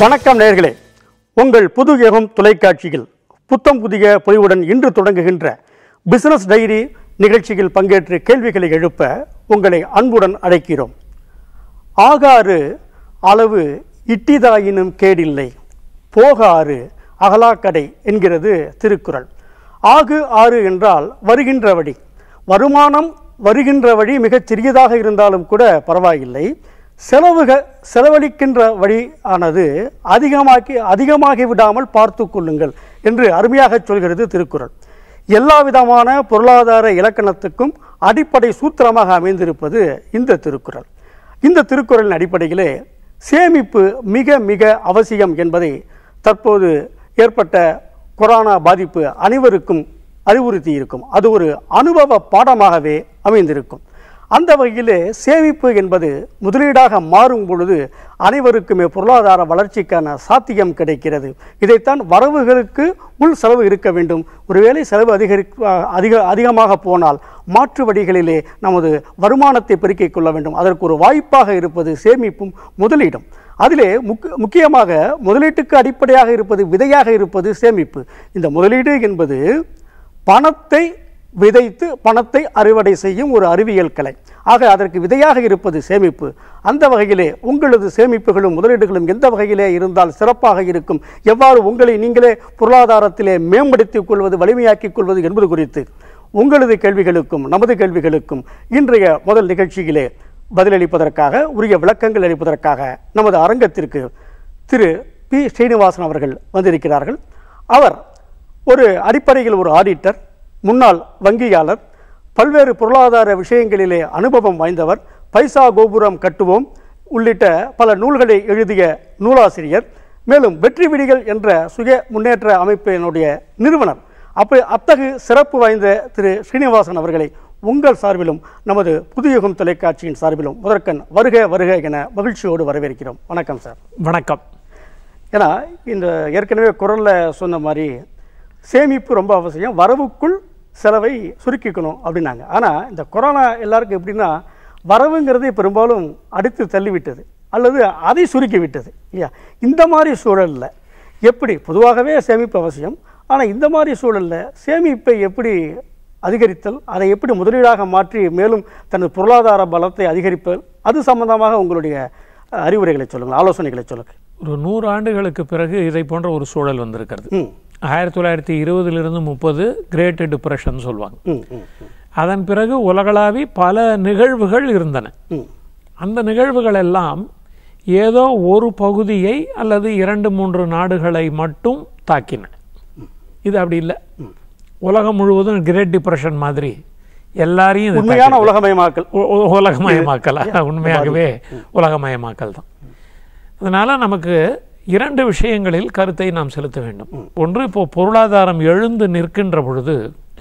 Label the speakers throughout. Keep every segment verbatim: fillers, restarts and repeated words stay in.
Speaker 1: வணக்கம் நேயர்களே, உங்கள் புதுயுகம் தொலைக்காட்சியில் புத்தம் புதிய பொலிவுடன் இன்று தொடங்குகின்ற பிசினஸ் டைரி நிகழ்ச்சியில் பங்கேற்று கேள்விகளை எழுப்ப உங்களை அன்புடன் அழைக்கிறோம். ஆகாறு அளவு இட்டிதாயினும் கேடில்லை, போகாறு அகலாக்கடை என்கிறது திருக்குறள். ஆகு ஆறு என்றால் வருகின்ற வழி. வருமானம் வருகின்ற வழி மிகச் சிறியதாக இருந்தாலும் கூட பரவாயில்லை, செலவுக செலவழிக்கின்ற வழி ஆனது அதிகமாக்கி அதிகமாகி விடாமல் பார்த்து கொள்ளுங்கள் என்று அருமையாக சொல்கிறது திருக்குறள். எல்லா விதமான பொருளாதார இலக்கணத்துக்கும் அடிப்படை சூத்திரமாக அமைந்திருப்பது இந்த திருக்குறள். இந்த திருக்குறளின் அடிப்படையிலே சேமிப்பு மிக மிக அவசியம் என்பதை தற்போது ஏற்பட்ட கொரோனா பாதிப்பு அனைவருக்கும் அறிவுறுத்தி இருக்கும். அது ஒரு அனுபவ பாடமாகவே அமைந்திருக்கும். அந்த வகையிலே சேமிப்பு என்பது முதலீடாக மாறும் பொழுது அனைவருக்குமே பொருளாதார வளர்ச்சிக்கான சாத்தியம் கிடைக்கிறது. இதைத்தான் வரவுகளுக்கு உள் செலவு இருக்க வேண்டும். ஒருவேளை செலவு அதிகரி அதிக அதிகமாக போனால் மாற்று வழிகளிலே நமது வருமானத்தை பெருக்கிக் கொள்ள வேண்டும். அதற்கு ஒரு வாய்ப்பாக இருப்பது சேமிப்பும் முதலீடும். அதிலே முக் முக்கியமாக முதலீட்டுக்கு அடிப்படையாக இருப்பது விதையாக இருப்பது சேமிப்பு. இந்த முதலீடு என்பது பணத்தை விதைத்து பணத்தை அறுவடை செய்யும் ஒரு அறிவியல் கலை. ஆக அதற்கு விதையாக இருப்பது சேமிப்பு. அந்த வகையிலே உங்களது சேமிப்புகளும் முதலீடுகளும் எந்த வகையிலே இருந்தால் சிறப்பாக இருக்கும், எவ்வாறு உங்களை நீங்களே பொருளாதாரத்திலே மேம்படுத்திக் கொள்வது, வலிமையாக்கிக் கொள்வது என்பது குறித்து உங்களது கேள்விகளுக்கும் நமது கேள்விகளுக்கும் இன்றைய முதல் நிகழ்ச்சியிலே பதிலளிப்பதற்காக, உரிய விளக்கங்கள் அளிப்பதற்காக நமது அரங்கத்திற்கு திரு பி ஸ்ரீனிவாசன் அவர்கள் வந்திருக்கிறார்கள். அவர் ஒரு அடிப்படையில் ஒரு ஆடிட்டர், முன்னாள் வங்கியாளர், பல்வேறு பொருளாதார விஷயங்களிலே அனுபவம் வாய்ந்தவர், பைசா கோபுரம் கட்டுவோம் உள்ளிட்ட பல நூல்களை எழுதிய நூலாசிரியர், மேலும் வெற்றி விடிகள் என்ற சுய முன்னேற்ற அமைப்பினுடைய நிறுவனர். அப்போ அத்தகு சிறப்பு வாய்ந்த திரு ஸ்ரீனிவாசன் அவர்களை உங்கள் சார்பிலும் நமது புதுயுகம் தொலைக்காட்சியின் சார்பிலும் முதற்கண் வருக வருக என மகிழ்ச்சியோடு வரவேற்கிறோம். வணக்கம் சார்.
Speaker 2: வணக்கம்.
Speaker 1: ஏன்னா இந்த ஏற்கனவே குரலில் சொன்ன மாதிரி சேமிப்பு ரொம்ப அவசியம், வரவுக்குள் செலவை சுருக்கிக்கணும் அப்படின்னாங்க. ஆனால் இந்த கொரோனா எல்லாருக்கும் எப்படின்னா வரவுங்கிறது பெரும்பாலும் அடித்து தள்ளிவிட்டது அல்லது அதை சுருக்கி விட்டது இல்லையா? இந்த மாதிரி சூழலில் எப்படி பொதுவாகவே சேமிப்பு அவசியம், ஆனால் இந்த மாதிரி சூழலில் சேமிப்பை எப்படி அதிகரித்தல், அதை எப்படி முதலீடாக மாற்றி மேலும் தனது பொருளாதார பலத்தை அதிகரிப்பது, அது சம்பந்தமாக உங்களுடைய அறிவுரைகளை சொல்லுங்கள், ஆலோசனைகளை சொல்லுங்கள்.
Speaker 2: ஒரு நூறு ஆண்டுகளுக்கு பிறகு இதை போன்ற ஒரு சூழல் வந்திருக்கிறது. ஆயிரத்தி தொள்ளாயிரத்தி இருபதிலிருந்து முப்பது கிரேட் டிப்ரெஷன் சொல்லுவாங்க. அதன் பிறகு உலகளாவி பல நிகழ்வுகள் இருந்தன. அந்த நிகழ்வுகள் எல்லாம் ஏதோ ஒரு பகுதியை அல்லது இரண்டு மூன்று நாடுகளை மட்டும் தாக்கின. இது அப்படி இல்லை, உலகம் முழுவதும் கிரேட் டிப்ரெஷன் மாதிரி எல்லாரையும்
Speaker 1: உண்மையான உலகமயமாக்கல்
Speaker 2: உலகமயமாக்கல் உண்மையாகவே உலகமயமாக்கல் தான். அதனால நமக்கு இரண்டு விஷயங்களில் கருத்தை நாம் செலுத்த வேண்டும். ஒன்று, இப்போ பொருளாதாரம் எழுந்து நிற்கின்ற பொழுது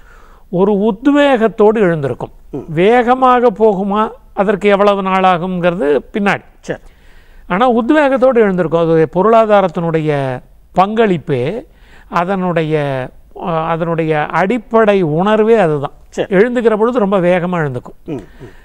Speaker 2: ஒரு உத்வேகத்தோடு எழுந்திருக்கும். வேகமாக போகுமா, அதற்கு எவ்வளவு நாளாகுங்கிறது பின்னாடி. சரி, ஆனால் உத்வேகத்தோடு எழுந்திருக்கும். அது பொருளாதாரத்தினுடைய பங்களிப்பே, அதனுடைய அதனுடைய அடிப்படை உணர்வே அதுதான். எழுந்துக்கிற பொழுது ரொம்ப வேகமாக எழுந்துக்கும்.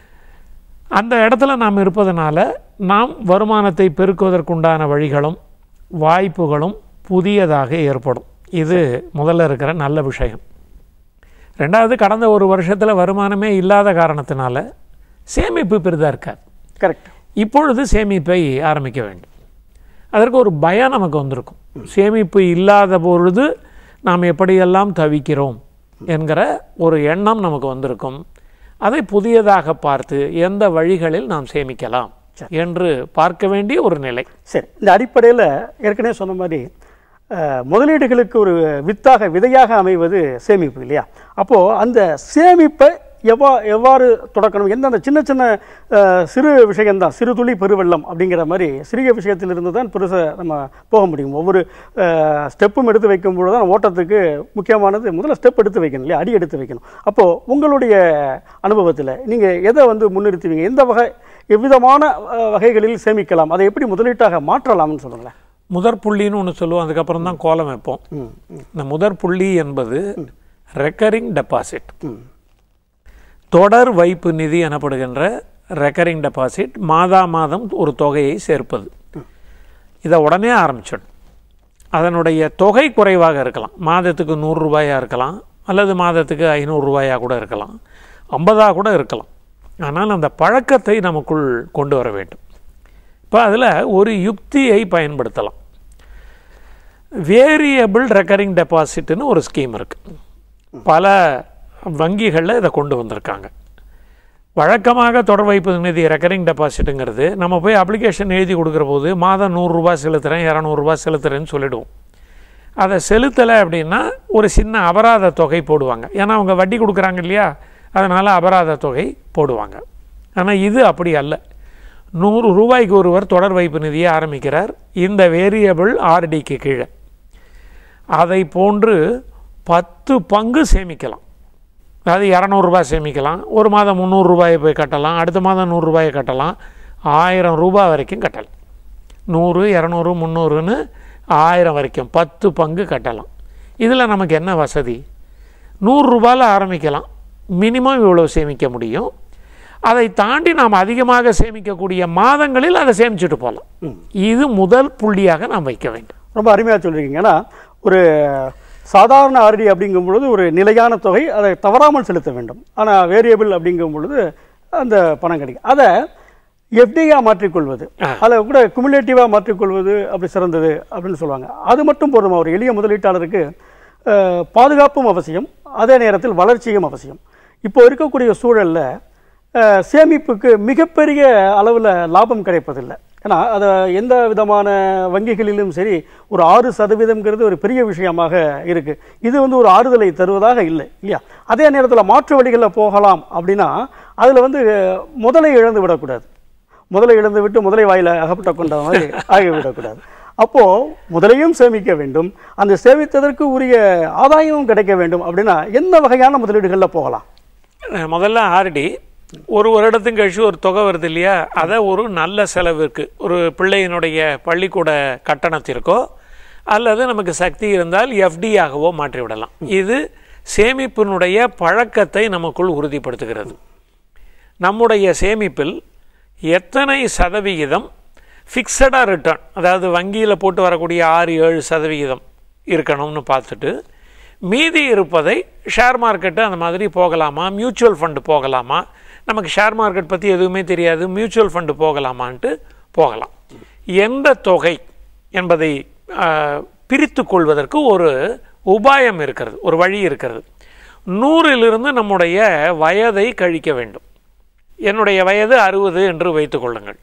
Speaker 2: அந்த இடத்துல நாம் இருப்பதனால நாம் வருமானத்தை பெருக்குவதற்குண்டான வழிகளும் வாய்ப்புகளும் புதியதாக ஏற்படும். இது முதல்ல இருக்கிற நல்ல விஷயம். ரெண்டாவது, கடந்த ஒரு வருஷத்தில் வருமானமே இல்லாத காரணத்தினால சேமிப்பு பெரிதாக இருக்காது.
Speaker 1: கரெக்ட்.
Speaker 2: இப்பொழுது சேமிப்பை ஆரம்பிக்க வேண்டும். அதற்கு ஒரு பயம் நமக்கு வந்திருக்கும். சேமிப்பு இல்லாத பொழுது நாம் எப்படியெல்லாம் தவிக்கிறோம் என்கிற ஒரு எண்ணம் நமக்கு வந்திருக்கும். அதை புதியதாக பார்த்து எந்த வழிகளில் நாம் சேமிக்கலாம் என்று பார்க்க வேண்டிய ஒரு நிலை.
Speaker 1: சரி, இந்த அடிப்படையில் ஏற்கனவே சொன்ன மாதிரி முதலீடுகளுக்கு ஒரு வித்தாக விதையாக அமைவது சேமிப்பு இல்லையா? அப்போது அந்த சேமிப்பை எவ்வா எவ்வாறு தொடக்கணும், எந்தெந்த சின்ன சின்ன சிறு விஷயம்தான், சிறு துளி பெருவெள்ளம் அப்படிங்கிற மாதிரி சிறிய விஷயத்திலிருந்து தான் பெருசாக நம்ம போக முடியும். ஒவ்வொரு ஸ்டெப்பும் எடுத்து வைக்கும் பொழுது தான் ஓட்டத்துக்கு முக்கியமானது முதல்ல ஸ்டெப் எடுத்து வைக்கணும் இல்லையா, அடி எடுத்து வைக்கணும். அப்போது உங்களுடைய அனுபவத்தில் நீங்கள் எதை வந்து முன்னிறுத்துவீங்க, எந்த வகை எவ்விதமான வகைகளில் சேமிக்கலாம், அதை எப்படி முதலீட்டாக மாற்றலாம்னு சொல்லுங்களேன்.
Speaker 2: முதற் புள்ளின்னு ஒன்று சொல்லுவோம், அதுக்கப்புறம் தான் கோலம் வைப்போம். இந்த முதற் புள்ளி என்பது ரெக்கரிங் டெபாசிட், தொடர் வைப்பு நிதி எனப்படுகின்ற ரெக்கரிங் டெபாசிட். மாதா மாதம் ஒரு தொகையை சேர்ப்பது. இதை உடனே ஆரம்பிச்சிடும். அதனுடைய தொகை குறைவாக இருக்கலாம், மாதத்துக்கு நூறுரூபாயாக இருக்கலாம், அல்லது மாதத்துக்கு ஐநூறுரூவாயாக கூட இருக்கலாம், ஐம்பதாக கூட இருக்கலாம். ஆனால் அந்த பழக்கத்தை நமக்குள் கொண்டு வர வேண்டும். இப்போ அதில் ஒரு யுக்தியை பயன்படுத்தலாம். வேரியபிள் ரெக்கரிங் டெபாசிட்னு ஒரு ஸ்கீம் இருக்குது. பல வங்கிகளில் இதை கொண்டு வந்திருக்காங்க. வழக்கமாக தொடர் வைப்பு நிதி ரெக்கரிங் டெபாசிட்டுங்கிறது நம்ம போய் அப்ளிகேஷன் எழுதி கொடுக்குற போது மாதம் நூறுரூவா செலுத்துகிறேன், இரநூறுபா செலுத்துகிறேன்னு சொல்லிவிடுவோம். அதை செலுத்தலை அப்படின்னா ஒரு சின்ன அபராத தொகை போடுவாங்க. ஏன்னா அவங்க வட்டி கொடுக்குறாங்க இல்லையா, அதனால் அபராத தொகை போடுவாங்க. ஆனால் இது அப்படி அல்ல. நூறு ரூபாய்க்கு ஒருவர் தொடர் வைப்பு நிதியை ஆரம்பிக்கிறார் இந்த வேரியபிள் ஆர்டிக்கு கீழே. அதை போன்று பத்து பங்கு சேமிக்கலாம். அதாவது இரநூறுபா சேமிக்கலாம், ஒரு மாதம் முந்நூறுரூபாயை போய் கட்டலாம், அடுத்த மாதம் நூறுரூபாயை கட்டலாம், ஆயிரம் ரூபாய் வரைக்கும் கட்டலாம். நூறு இரநூறு முந்நூறுன்னு ஆயிரம் வரைக்கும் பத்து பங்கு கட்டலாம். இதில் நமக்கு என்ன வசதி? நூறுரூபாயில் ஆரம்பிக்கலாம், மினிமம் இவ்வளோ சேமிக்க முடியும். அதை தாண்டி நாம் அதிகமாக சேமிக்கக்கூடிய மாதங்களில் அதை சேமிச்சுட்டு போகலாம். இது முதல் புள்ளியாக நாம் வைக்க வேண்டும்.
Speaker 1: ரொம்ப அருமையாக சொல்லியிருக்கீங்க. ஏன்னா ஒரு சாதாரண ஆர்டி அப்படிங்கும் பொழுது ஒரு நிலையான தொகை, அதை தவறாமல் செலுத்த வேண்டும். ஆனால் வேரியபிள் அப்படிங்கும் பொழுது அந்த பணம் கிடைக்கும். அதை எஃப்டியாக மாற்றிக்கொள்வது, அதில் கூட குமுலேட்டிவாக மாற்றிக்கொள்வது அப்படி சிறந்தது அப்படின்னு சொல்லுவாங்க. அது மட்டும் போதுமா? ஒரு எளிய முதலீட்டாளருக்கு பாதுகாப்பும் அவசியம், அதே நேரத்தில் வளர்ச்சியும் அவசியம். இப்போ இருக்கக்கூடிய சூழலில் சேமிப்புக்கு மிகப்பெரிய அளவில் லாபம் கிடைப்பதில்லை. ஏன்னா அதை எந்த விதமான வங்கிகளிலும் சரி ஒரு ஆறு சதவீதம்ங்கிறது ஒரு பெரிய விஷயமாக இருக்குது. இது வந்து ஒரு ஆறுதலை தருவதாக இல்லை இல்லையா? அதே நேரத்தில் மாற்று வழிகளில் போகலாம் அப்படின்னா அதில் வந்து முதலை இழந்து விடக்கூடாது. முதலை இழந்து விட்டு முதலை வாயில் அகப்பட்ட கொண்ட மாதிரி ஆகிவிடக்கூடாது. அப்போது முதலையும் சேமிக்க வேண்டும், அந்த சேமித்ததற்கு உரிய ஆதாயமும் கிடைக்க வேண்டும். அப்படின்னா எந்த வகையான முதலீடுகளில் போகலாம்?
Speaker 2: முதல்ல ஆர்டி ஒரு வருடத்துக்கு கழிச்சு ஒரு தொகை வருது இல்லையா, அதை ஒரு நல்ல செலவிற்கு, ஒரு பிள்ளையினுடைய பள்ளிக்கூட கட்டணத்திற்கோ அல்லது நமக்கு சக்தி இருந்தால் எஃப்டியாகவோ மாற்றிவிடலாம். இது சேமிப்பினுடைய பழக்கத்தை நமக்குள் உறுதிப்படுத்துகிறது. நம்முடைய சேமிப்பில் எத்தனை சதவிகிதம் ஃபிக்ஸடாக ரிட்டர்ன், அதாவது வங்கியில் போட்டு வரக்கூடிய ஆறு ஏழு சதவிகிதம் இருக்கணும்னு பார்த்துட்டு மீதி இருப்பதை ஷேர் மார்க்கெட்டு அந்த மாதிரி போகலாமா, மியூச்சுவல் ஃபண்டு போகலாமா, நமக்கு ஷேர் மார்க்கெட் பற்றி எதுவுமே தெரியாது, மியூச்சுவல் ஃபண்டு போகலாமான்ட்டு போகலாம். எந்த தொகை என்பதை பிரித்து கொள்வதற்கு ஒரு உபாயம் இருக்கிறது, ஒரு வழி இருக்கிறது. நூறிலிருந்து நம்முடைய வயதை கழிக்க வேண்டும். என்னுடைய வயது அறுபது என்று வைத்து கொள்ளுங்கள்.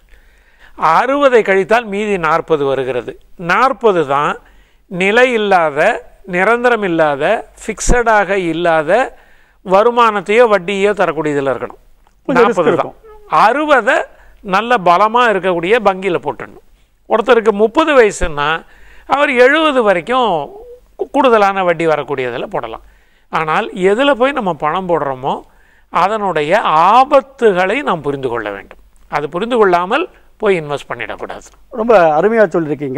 Speaker 2: அறுபதை கழித்தால் மீதி நாற்பது வருகிறது. நாற்பது தான் நிலை இல்லாத, நிரந்தரம் இல்லாத, ஃபிக்ஸடாக இல்லாத வருமானத்தையோ வட்டியோ தரக்கூடியதில் இருக்கணும். நாற்பது தான். அறுபதை நல்ல பலமாக இருக்கக்கூடிய வங்கியில் போட்டுடணும். ஒருத்தருக்கு முப்பது வயசுன்னா அவர் எழுபது வரைக்கும் கூடுதலான வட்டி வரக்கூடியதில் போடலாம். ஆனால் எதில் போய் நம்ம பணம் போடுறோமோ அதனுடைய ஆபத்துகளை நாம் புரிந்து கொள்ள வேண்டும். அது புரிந்து கொள்ளாமல் போய் இன்வெஸ்ட் பண்ணிடக்கூடாது.
Speaker 1: ரொம்ப அருமையாக சொல்லியிருக்கீங்க.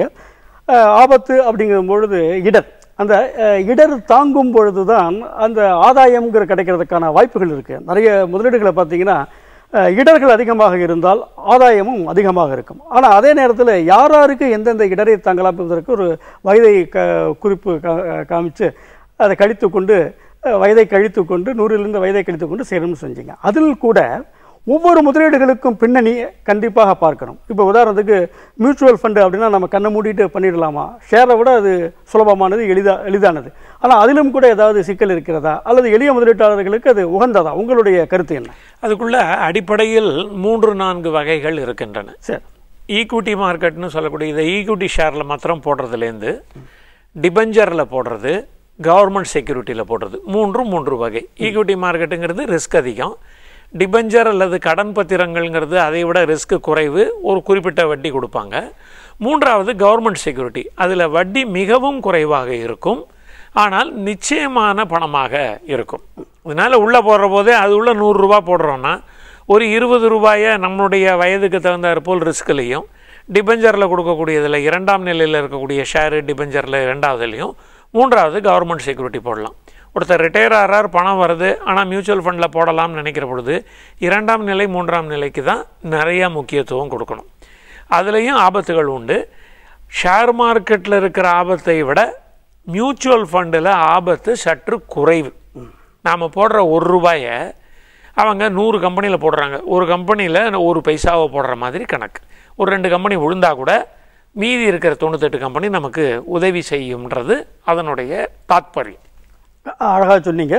Speaker 1: ஆபத்து அப்படிங்கும் பொழுது இடர், அந்த இடர் தாங்கும் பொழுது தான் அந்த ஆதாயம்ங்கிற கிடைக்கிறதுக்கான வாய்ப்புகள் இருக்குது. நிறைய முதலீடுகளை பார்த்தீங்கன்னா இடர்கள் அதிகமாக இருந்தால் ஆதாயமும் அதிகமாக இருக்கும். ஆனால் அதே நேரத்தில் யார் யாருக்கு எந்தெந்த இடரை தாங்கலாம் என்பதற்கு ஒரு வயதை க குறிப்பு காமிச்சு அதை கழித்து கொண்டு வயதை கழித்து கொண்டு நூறிலிருந்து வயதை கழித்து கொண்டு சேரணும்னு செஞ்சீங்க. அதில் கூட ஒவ்வொரு முதலீடுகளுக்கும் பின்னணி கண்டிப்பாக பார்க்கணும். இப்போ உதாரணத்துக்கு மியூச்சுவல் ஃபண்டு அப்படின்னா நம்ம கண்ணை மூடிட்டு பண்ணிடலாமா? ஷேரை விட அது சுலபமானது, எளிதா எளிதானது. ஆனால் அதிலும் கூட ஏதாவது சிக்கல் இருக்கிறதா, அல்லது எளிய முதலீட்டாளர்களுக்கு அது உகந்ததா? உங்களுடைய கருத்து என்ன?
Speaker 2: அதுக்குள்ள அடிப்படையில் மூன்று நான்கு வகைகள் இருக்கின்றன. சரி, ஈக்விட்டி மார்க்கெட்னு சொல்லக்கூடிய இதை ஈக்விட்டி ஷேரில் மாத்திரம் போடுறதுலேருந்து டிபெஞ்சரில் போடுறது, கவர்மெண்ட் செக்யூரிட்டியில் போடுறது, மூன்றும் மூன்று வகை. ஈக்விட்டி மார்க்கெட்டுங்கிறது ரிஸ்க் அதிகம், டிபெஞ்சர் அல்லது கடன் பத்திரங்கள்ங்கிறது அதை விட ரிஸ்க் குறைவு, ஒரு குறிப்பிட்ட வட்டி கொடுப்பாங்க. மூன்றாவது கவர்மெண்ட் செக்யூரிட்டி, அதில் வட்டி மிகவும் குறைவாக இருக்கும், ஆனால் நிச்சயமான பணமாக இருக்கும். அதனால் உள்ளே போடுற போதே அது உள்ள நூறுரூவா போடுறோன்னா ஒரு இருபது ரூபாயை நம்மளுடைய வயதுக்கு தகுந்தாற் போல் ரிஸ்க்லையும், டிபெஞ்சரில் கொடுக்கக்கூடியதில் இரண்டாம் நிலையில் இருக்கக்கூடிய ஷேரு டிபெஞ்சரில் இரண்டாவதுலையும், மூன்றாவது கவர்மெண்ட் செக்யூரிட்டி போடலாம். ஒருத்தர் ரிட்டையர் ஆகிறார், பணம் வருது, ஆனால் மியூச்சுவல் ஃபண்டில் போடலாம்னு நினைக்கிற பொழுது இரண்டாம் நிலை மூன்றாம் நிலைக்கு தான் நிறையா முக்கியத்துவம் கொடுக்கணும். அதுலேயும் ஆபத்துகள் உண்டு. ஷேர் மார்க்கெட்டில் இருக்கிற ஆபத்தை விட மியூச்சுவல் ஃபண்டில் ஆபத்து சற்று குறைவு. நாம் போடுற ஒரு ரூபாயை அவங்க நூறு கம்பெனியில் போடுறாங்க. ஒரு கம்பெனியில் ஒரு பைசாவை போடுற மாதிரி கணக்கு. ஒரு ரெண்டு கம்பெனி விழுந்தால் கூட மீதி இருக்கிற தொண்ணூத்தெட்டு கம்பெனி நமக்கு உதவி செய்யும்ன்றது அதனுடைய தாத்பரியம்.
Speaker 1: அழகாக சொன்னீங்க.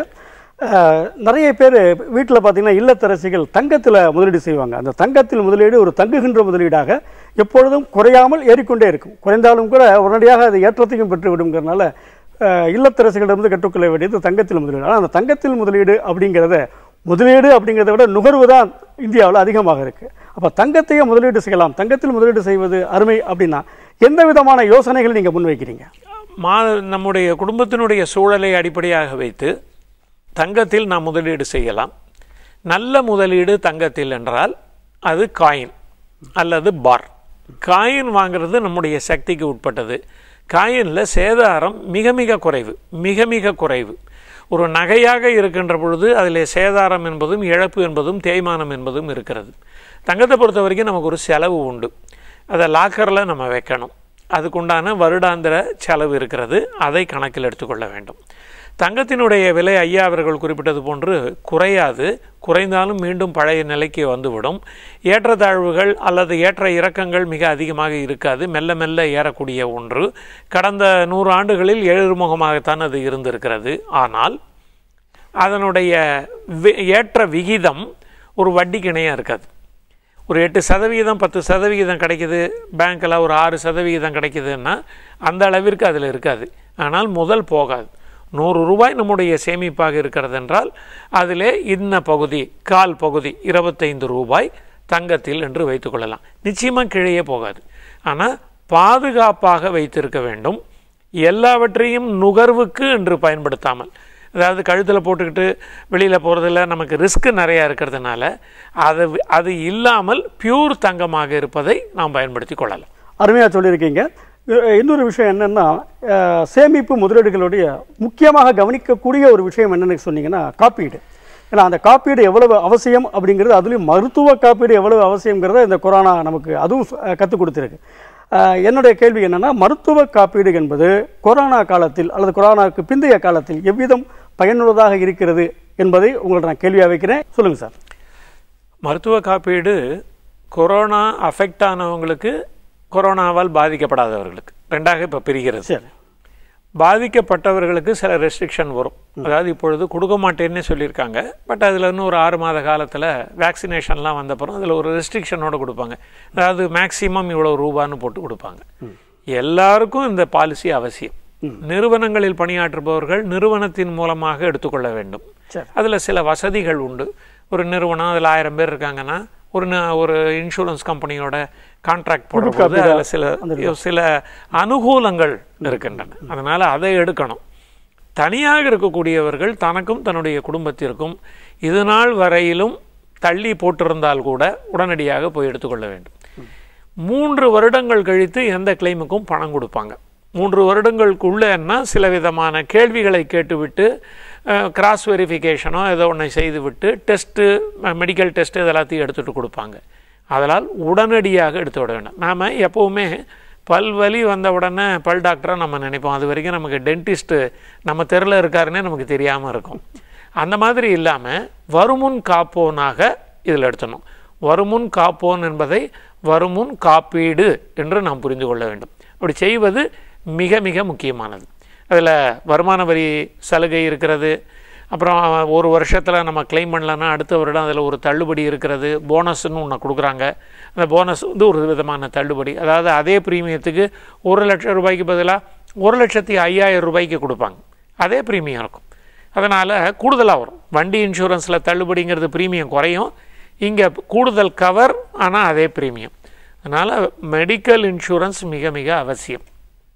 Speaker 1: நிறைய பேர் வீட்டில் பார்த்தீங்கன்னா இல்லத்தரசிகள் தங்கத்தில் முதலீடு செய்வாங்க. அந்த தங்கத்தில் முதலீடு ஒரு தங்குகின்ற முதலீடாக எப்பொழுதும் குறையாமல் ஏறிக்கொண்டே இருக்கும். குறைந்தாலும் கூட உடனடியாக அது ஏற்றத்தையும் பெற்று விடுங்கிறதுனால இல்லத்தரசிகளிடமிருந்து கற்றுக்கொள்ள வேண்டியது தங்கத்தில் முதலீடு. ஆனால் அந்த தங்கத்தில் முதலீடு அப்படிங்கிறத முதலீடு அப்படிங்கிறத விட நுகர்வு தான் இந்தியாவில் அதிகமாக இருக்குது. அப்போ தங்கத்தையே முதலீடு செய்யலாம், தங்கத்தில் முதலீடு செய்வது அருமை அப்படின்னா எந்த விதமான யோசனைகள் நீங்கள் முன்வைக்கிறீங்க?
Speaker 2: மா நம்முடைய குடும்பத்தினுடைய சூழலை அடிப்படையாக வைத்து தங்கத்தில் நாம் முதலீடு செய்யலாம். நல்ல முதலீடு தங்கத்தில் என்றால் அது காயின் அல்லது பார். காயின் வாங்கிறது நம்முடைய சக்திக்கு உட்பட்டது. காயினில் சேதாரம் மிக மிக குறைவு, மிக மிக குறைவு. ஒரு நகையாக இருக்கின்ற பொழுது அதில் சேதாரம் என்பதும் இழப்பு என்பதும் தேய்மானம் என்பதும் இருக்கிறது. தங்கத்தை பொறுத்த வரைக்கும் நமக்கு ஒரு செலவு உண்டு. அதை லாக்கரில் நம்ம வைக்கணும். அதுக்குண்டான வருடாந்திர செலவு இருக்கிறது. அதை கணக்கில் எடுத்துக்கொள்ள வேண்டும். தங்கத்தினுடைய விலை ஐயா அவர்கள் குறிப்பிட்டது போன்று குறையாது. குறைந்தாலும் மீண்டும் பழைய நிலைக்கு வந்துவிடும். ஏற்றத்தாழ்வுகள் அல்லது ஏற்ற இறக்கங்கள் மிக அதிகமாக இருக்காது. மெல்ல மெல்ல ஏறக்கூடிய ஒன்று. கடந்த நூறு ஆண்டுகளில் ஏழுமுகமாகத்தான் அது இருந்திருக்கிறது. ஆனால் அதனுடைய ஏற்ற விகிதம் ஒரு வட்டிக்கு இணையாக இருக்காது. ஒரு எட்டு சதவீதம் பத்து சதவிகிதம் கிடைக்குது, பேங்க்கில் ஒரு ஆறு சதவிகிதம் கிடைக்குதுன்னா அந்த அளவிற்கு அதில் இருக்காது. ஆனால் முதல் போகாது. நூறு ரூபாய் நம்முடைய சேமிப்பாக இருக்கிறது என்றால் அதிலே இன்ன பகுதி, கால் பகுதி இருபத்தைந்து ரூபாய் தங்கத்தில் என்று வைத்துக்கொள்ளலாம். நிச்சயமாக கீழே போகாது. ஆனால் பாதுகாப்பாக வைத்திருக்க வேண்டும். எல்லாவற்றையும் நுகர்வுக்கு என்று பயன்படுத்தாமல், அதாவது கழுத்தில் போட்டுக்கிட்டு வெளியில் போகிறதில்ல நமக்கு ரிஸ்க்கு நிறையா இருக்கிறதுனால அது அது இல்லாமல் பியூர் தங்கமாக இருப்பதை நாம் பயன்படுத்தி கொள்ளலாம்.
Speaker 1: அருமையாக சொல்லியிருக்கீங்க. இன்னொரு விஷயம் என்னென்னா, சேமிப்பு முதலீடுகளுடைய முக்கியமாக கவனிக்கக்கூடிய ஒரு விஷயம் என்னென்னு சொன்னீங்கன்னா காப்பீடு. ஏன்னா அந்த காப்பீடு எவ்வளவு அவசியம் அப்படிங்கிறது, அதுலேயும் மருத்துவ காப்பீடு எவ்வளவு அவசியங்கிறத இந்த கொரோனா நமக்கு அதுவும் கற்றுக் கொடுத்துருக்கு. என்னுடைய கேள்வி என்னென்னா, மருத்துவ காப்பீடு என்பது கொரோனா காலத்தில் அல்லது கொரோனாவுக்கு பிந்தைய காலத்தில் எவ்விதம் பயனுள்ளதாக இருக்கிறது என்பதை உங்கள்ட்ட நான் கேள்வியாக வைக்கிறேன். சொல்லுங்கள் சார்.
Speaker 2: மருத்துவ காப்பீடு கொரோனா அஃபெக்ட் ஆனவங்களுக்கு, கொரோனாவால் பாதிக்கப்படாதவர்களுக்கு ரெண்டாக இப்போ பிரிகிறது.
Speaker 1: சரி.
Speaker 2: பாதிக்கப்பட்டவர்களுக்கு சில ரெஸ்ட்ரிக்ஷன் வரும். அதாவது இப்பொழுது கொடுக்க மாட்டேன்னு சொல்லியிருக்காங்க. பட் அதில் இன்னும் ஒரு ஆறு மாத காலத்தில் வேக்சினேஷன்லாம் வந்தப்பறம் அதில் ஒரு ரெஸ்ட்ரிக்ஷனோடு கொடுப்பாங்க. அதாவது மேக்சிமம் இவ்வளோ ரூபான்னு போட்டு கொடுப்பாங்க. எல்லாருக்கும் இந்த பாலிசி அவசியம். நிறுவனங்களில் பணியாற்றுபவர்கள் நிறுவனத்தின் மூலமாக எடுத்துக்கொள்ள வேண்டும். அதில் சில வசதிகள் உண்டு. ஒரு நிறுவனம் அதில் ஆயிரம் பேர் இருக்காங்கன்னா ஒரு ஒரு இன்சூரன்ஸ் கம்பெனியோட கான்ட்ராக்ட் போடும்போது அதில் சில சில அனுகூலங்கள் இருக்கின்றன. அதனால் அதை எடுக்கணும். தனியாக இருக்கக்கூடியவர்கள் தனக்கும் தன்னுடைய குடும்பத்திற்கும் இது நாள் வரையிலும் தள்ளி போட்டிருந்தால் கூட உடனடியாக போய் எடுத்துக்கொள்ள வேண்டும். மூன்று வருடங்கள் கழித்து எந்த கிளைமுக்கும் பணம் கொடுப்பாங்க. மூன்று வருடங்களுக்குள்ளேன்னா சில விதமான கேள்விகளை கேட்டுவிட்டு கிராஸ் வெரிஃபிகேஷனோ ஏதோ ஒன்றை செய்துவிட்டு டெஸ்ட்டு, மெடிக்கல் டெஸ்ட்டு இதெல்லாத்தையும் எடுத்துகிட்டு கொடுப்பாங்க. அதனால் உடனடியாக எடுத்து விட வேண்டும். நாம் எப்போவுமே பல் வலி வந்த உடனே பல் டாக்டரை நம்ம நினைப்போம். அது வரைக்கும் நமக்கு டென்டிஸ்ட்டு நம்ம தெருவில் இருக்காருன்னே நமக்கு தெரியாமல் இருக்கும். அந்த மாதிரி இல்லாமல் வருமுன் காப்போனாக இதில் எடுத்தணும். வருமுன் காப்போன் என்பதை வருமுன் காப்பீடு என்று நாம் புரிந்து கொள்ள வேண்டும். அப்படி செய்வது மிக மிக முக்கியமானது. அதில் வருமான வரி சலுகை இருக்கிறது. அப்புறம் ஒரு வருஷத்தில் நம்ம கிளைம் பண்ணலன்னா அடுத்த வருடம் அதில் ஒரு தள்ளுபடி இருக்கிறது. போனஸ்ன்னு ஒன்று கொடுக்குறாங்க. அந்த போனஸ் வந்து ஒரு விதமான தள்ளுபடி. அதாவது அதே ப்ரீமியத்துக்கு ஒரு லட்சம் ரூபாய்க்கு பதிலாக ஒரு லட்சத்தி ஐயாயிரம் ரூபாய்க்கு கொடுப்பாங்க. அதே ப்ரீமியம் இருக்கும். அதனால் கூடுதலாக வரும். வண்டி இன்சூரன்ஸில் தள்ளுபடிங்கிறது ப்ரீமியம் குறையும். இங்கே கூடுதல் கவர், ஆனால் அதே ப்ரீமியம். அதனால் மெடிக்கல் இன்சூரன்ஸ் மிக மிக அவசியம்.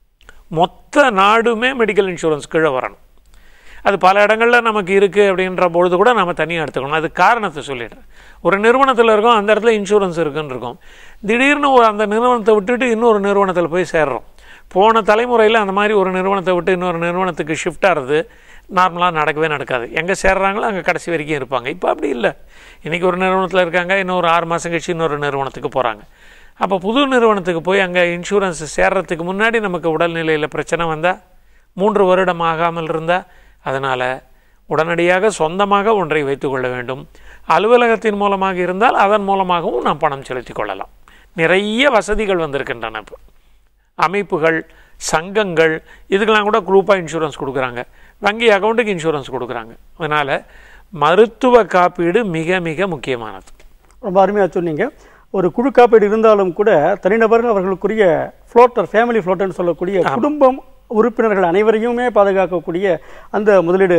Speaker 2: மொத்த நாடுமே மெடிக்கல் இன்சூரன்ஸ் கீழே வரணும். அது பல இடங்களில் நமக்கு இருக்குது அப்படின்ற பொழுது கூட நம்ம தனியாக எடுத்துக்கணும். அது காரணத்தை சொல்லிடுறேன். ஒரு நிறுவனத்தில் இருக்கோம், அந்த இடத்துல இன்சூரன்ஸ் இருக்குன்னு இருக்கும். திடீர்னு ஒரு அந்த நிறுவனத்தை விட்டுட்டு இன்னொரு நிறுவனத்தில் போய் சேர்றோம். போன தலைமுறையில் அந்த மாதிரி ஒரு நிறுவனத்தை விட்டு இன்னொரு நிறுவனத்துக்கு ஷிஃப்ட் ஆகிறது நார்மலாக நடக்கவே நடக்காது. எங்கே சேர்றாங்களோ அங்கே கடைசி வரைக்கும் இருப்பாங்க. இப்போ அப்படி இல்லை. இன்றைக்கி ஒரு நிறுவனத்தில் இருக்காங்க, இன்னொரு ஆறு மாதம் கழிச்சு இன்னொரு நிறுவனத்துக்கு போகிறாங்க. அப்போ புது நிறுவனத்துக்கு போய் அங்கே இன்சூரன்ஸ் சேர்றதுக்கு முன்னாடி நமக்கு உடல்நிலையில் பிரச்சனை வந்தால் மூன்று வருடம் ஆகாமல் இருந்தால், அதனால் உடனடியாக சொந்தமாக ஒன்றை வைத்துக்கொள்ள வேண்டும். அலுவலகத்தின் மூலமாக இருந்தால் அதன் மூலமாகவும் நாம் பணம் செலுத்தி கொள்ளலாம். நிறைய வசதிகள் வந்திருக்கின்றன. இப்போ அமைப்புகள், சங்கங்கள், இதுக்கெல்லாம் கூட குரூப்பாக இன்சூரன்ஸ் கொடுக்குறாங்க. வங்கி அக்கௌண்ட்டுக்கு இன்சூரன்ஸ் கொடுக்குறாங்க. அதனால் மருத்துவ காப்பீடு மிக மிக முக்கியமானது.
Speaker 1: ரொம்ப அருமையாக சொன்னீங்க. ஒரு குழு காப்பீடு இருந்தாலும் கூட தனிநபர்கள் அவர்களுக்குரிய ஃப்ளோட்டர், ஃபேமிலி ஃப்ளோட்டர்னு சொல்லக்கூடிய குடும்பம் உறுப்பினர்கள் அனைவரையுமே பாதுகாக்கக்கூடிய அந்த முதலீடு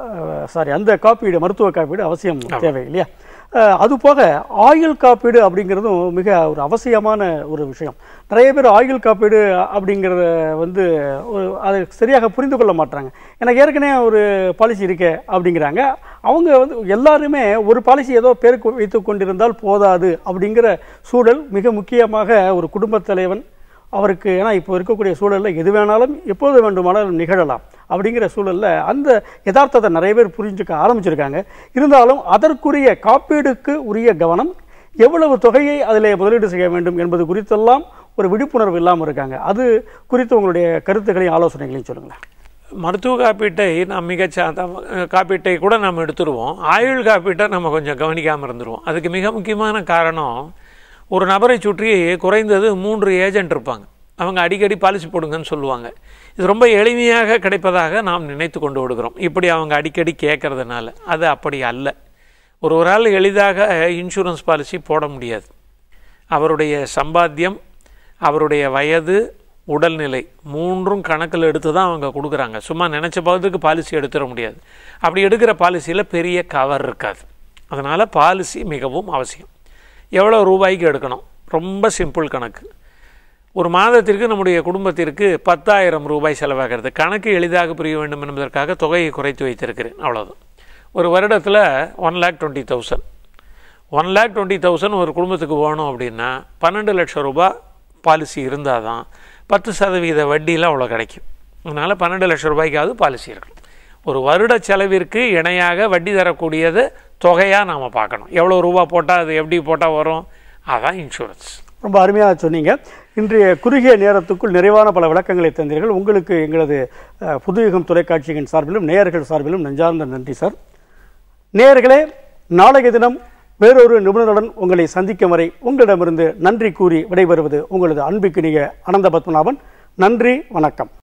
Speaker 1: சாரி அந்த காப்பீடு, மருத்துவ காப்பீடு அவசியம் தேவை இல்லையா? அதுபோக ஆயுள் காப்பீடு அப்படிங்கிறதும் மிக ஒரு அவசியமான ஒரு விஷயம். நிறைய பேர் ஆயுள் காப்பீடு அப்படிங்கிறத வந்து அதை சரியாக புரிந்து கொள்ள மாட்டாங்க. எனக்கு ஏற்கனவே ஒரு பாலிசி இருக்கே அப்படிங்கிறாங்க. அவங்க வந்து எல்லாருமே ஒரு பாலிசி ஏதோ பேருக்கு வைத்து கொண்டிருந்தால் போதாது அப்படிங்கிற சூழல் மிக முக்கியமாக ஒரு குடும்பத் தலைவன் அவருக்கு, ஏன்னா இப்போ இருக்கக்கூடிய சூழலில் எது வேணாலும் எப்போது வேண்டுமானாலும் நிகழலாம் அப்படிங்கிற சூழலில் அந்த யதார்த்தத்தை நிறைய பேர் புரிஞ்சுக்க ஆரம்பிச்சிருக்காங்க. இருந்தாலும் அதற்குரிய காப்பீடுக்கு உரிய கவனம், எவ்வளவு தொகையை அதில் முதலீடு செய்ய வேண்டும் என்பது குறித்தெல்லாம் ஒரு விழிப்புணர்வு இல்லாமல் இருக்காங்க. அது குறித்து உங்களுடைய கருத்துக்களையும் ஆலோசனைகளையும் சொல்லுங்களேன்.
Speaker 2: மருத்துவ காப்பீட்டை நாம் மிகச்ச காப்பீட்டை கூட நம்ம எடுத்துருவோம். ஆயுள் காப்பீட்டை நம்ம கொஞ்சம் கவனிக்காமல் இருந்துருவோம். அதுக்கு மிக முக்கியமான காரணம், ஒரு நபரை சுற்றி குறைந்தது மூன்று ஏஜென்ட் இருப்பாங்க. அவங்க அடிக்கடி பாலிசி போடுங்கன்னு சொல்லுவாங்க. இது ரொம்ப எளிமையாக கிடைப்பதாக நாம் நினைத்து கொண்டு விடுகிறோம். இப்படி அவங்க அடிக்கடி கேட்கறதுனால. அது அப்படி அல்ல. ஒருவரால் எளிதாக இன்சூரன்ஸ் பாலிசி போட முடியாது. அவருடைய சம்பாத்தியம், அவருடைய வயது, உடல்நிலை மூன்றும் கணக்கில் எடுத்து தான் அவங்க கொடுக்குறாங்க. சும்மா நினச்ச பகுதிக்கு பாலிசி எடுத்துட முடியாது. அப்படி எடுக்கிற பாலிசியில் பெரிய கவர் இருக்காது. அதனால் பாலிசி மிகவும் அவசியம். எவ்வளோ ரூபாய்க்கு எடுக்கணும்? ரொம்ப சிம்பிள் கணக்கு. ஒரு மாதத்திற்கு நம்முடைய குடும்பத்திற்கு பத்தாயிரம் ரூபாய் செலவாகிறது. கணக்கு எளிதாக புரிய வேண்டும் என்பதற்காக தொகையை குறைத்து வைத்திருக்கிறேன், அவ்வளோதான். ஒரு வருடத்தில் one lakh twenty thousand one lakh twenty thousand ஒரு குடும்பத்துக்கு வேணும் அப்படின்னா பன்னெண்டு லட்சம் ரூபாய் பாலிசி இருந்தால் தான் பத்து சதவீத வட்டியில் அவ்வளோ கிடைக்கும். அதனால் பன்னெண்டு லட்சம் ரூபாய்க்காவது பாலிசி இருக்கும். ஒரு வருட செலவிற்கு இணையாக வட்டி தரக்கூடியது தொகையாக நாம் பார்க்கணும். எவ்வளோ ரூபா போட்டால் அது எப்படி போட்டால் வரும், அதான் இன்சூரன்ஸ்.
Speaker 1: ரொம்ப அருமையாக சொன்னீங்க. இன்றைய குறுகிய நேரத்துக்குள் நிறைவான பல விளக்கங்களை தந்தீர்கள். உங்களுக்கு எங்களது புதுயுகம் தொலைக்காட்சியின் சார்பிலும் நேயர்கள் சார்பிலும் நெஞ்சார்ந்த நன்றி சார். நேயர்களே, நாளைய தினம் வேறொரு நிபுணருடன் உங்களை சந்திக்கும் வரை உங்களிடமிருந்து நன்றி கூறி விடைபெறுவது உங்களது அன்புக்கினிய அனந்த பத்மநாபன். நன்றி, வணக்கம்.